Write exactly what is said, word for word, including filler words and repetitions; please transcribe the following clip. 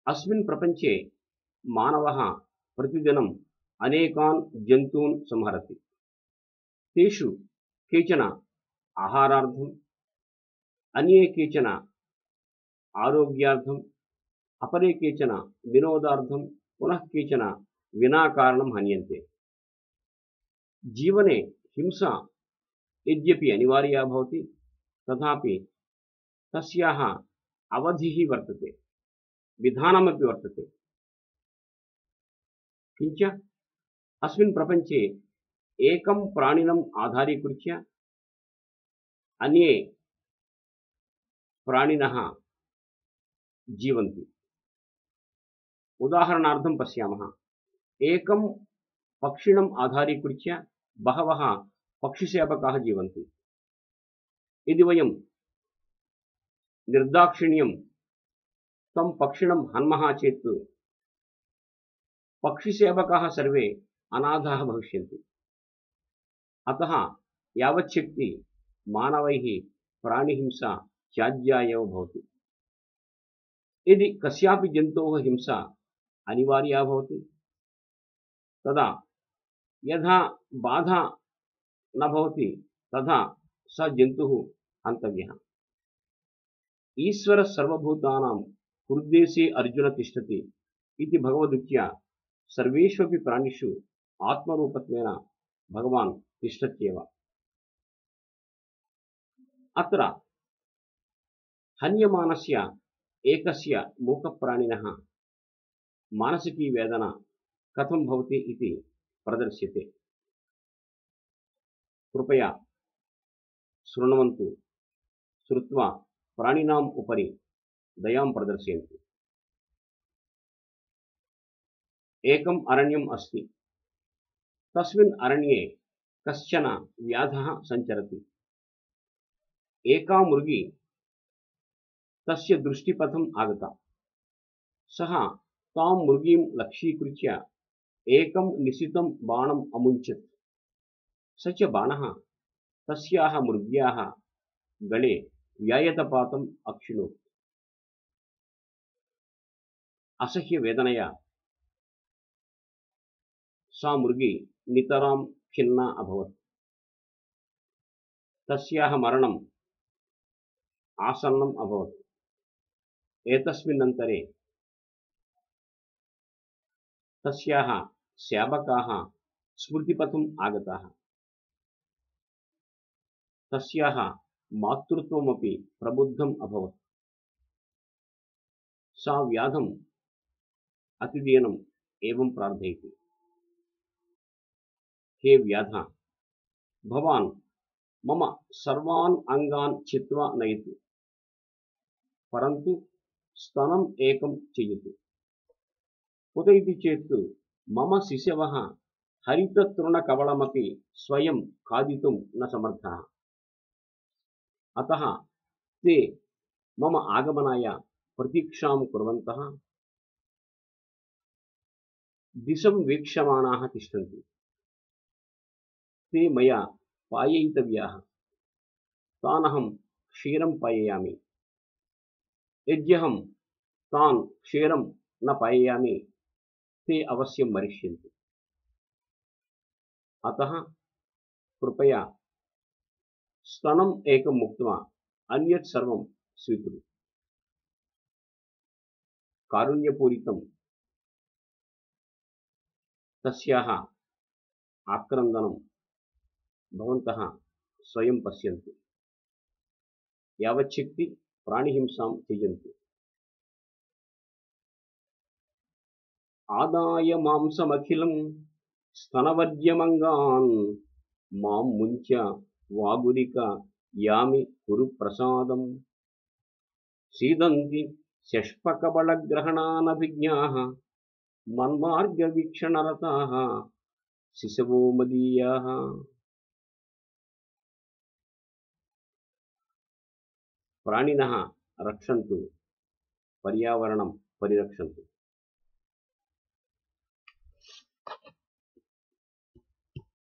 अस्मिन् प्रपञ्चे मानवः प्रतिदिनम् अनेकान् जन्तून् संहरति। तेषु केचन आहारार्थम्, अन्ये केचन आरोग्यार्थम्, अपरे केचन विनोदार्थं, पुनः केचन विना कारणं हन्यन्ते। जीवने हिंसा यद्यपि अनिवार्या भवति, तथापि तस्याः अवधिः वर्तते, विधानमपि वर्तते। किञ्च अस्मिन् प्रपञ्चे एकं प्राणिनम् आधारीकृत्य अन्ये प्राणिनः जीवन्ति। उदाहरणार्थं पश्यामः, एकं पक्षिणम् आधारीकृत्य बहवः पक्षिसेवकाः जीवन्ति। यदि वयं निर्दाक्षिण्यं तं पक्षिणं हन्मः चेत् पक्षिसेवकाः सर्वे अनाथाः भविष्यन्ति। अतः यावच्छक्ति मानवैः प्राणिहिंसा त्याज्या एव भवति। यदि कस्यापि जन्तोः हिंसा अनिवार्या भवति, तदा यथा बाधा न भवति तथा स जन्तुः हन्तव्यः। ईश्वरः सर्वभूतानां हृद्देशे अर्जुन तिष्ठति इति भगवदुक्त्या सर्वेष्वपि प्राणिषु आत्मरूपत्वेन भगवान् तिष्ठत्येव। अत्र हन्यमानस्य एकस्य मूकप्राणिनः मानसिकी वेदना कथं भवति इति प्रदर्श्यते। कृपया शृण्वन्तु, श्रुत्वा प्राणिनाम् उपरि दयां प्रदर्शयन्तु। एकम् अरण्यम् अस्ति। तस्मिन् अरण्ये कश्चन व्याधः सञ्चरति। एका मृगी तस्य दृष्टिपथम् आगता। सः तां मृगीं लक्ष्यीकृत्य एकं निशितं बाणम् अमुञ्चत्। स च बाणः तस्याः मृग्याः गले व्यायतपातम् अक्षिणोत्। असह्यवेदनया सा मृगी नितरां खिन्ना अभवत्। तस्याः मरणम् आसन्नम् अभवत्। एतस्मिन्नन्तरे तस्याः सेवकाः स्मृतिपथम् आगताः। तस्याः मातृत्वमपि प्रबुद्धम् अभवत्। सा व्याधम् अतिदीनम् एवं प्रार्थयति, हे व्याध, भवान् मम सर्वान् अङ्गान् छित्त्वा नयतु, परन्तु स्तनम् एकं त्यजतु। कुत इति चेत् मम शिशवः हरिततृणकवलमपि स्वयं खादितुं न समर्थाः। अतः ते मम आगमनाय प्रतीक्षां कुर्वन्तः दिशं वीक्षमाणाः तिष्ठन्ति। ते मया पाययितव्याः। तानहं क्षीरं पाययामि। यद्यहं तान् क्षीरं न पाययामि, ते अवश्यं मरिष्यन्ति। अतः कृपया स्तनम् एकं मुक्त्वा अन्यत् सर्वं स्वीकुरु। कारुण्यपूरितं तस्याः आक्रन्दनं भवन्तः स्वयं पश्यन्तु। यावच्छक्ति प्राणिहिंसां त्यजन्तु। आदाय मांसमखिलं स्तनवर्ज्यमङ्गान् मां मुञ्च वागुरिक यामि कुरु प्रसादम्। सीदन्ति षष्पकबलग्रहणानभिज्ञाः मन्मार्गवीक्षणरताः शिशवो मदीयाः। प्राणिनः रक्षन्तु, पर्यावरणं परिरक्षन्तु।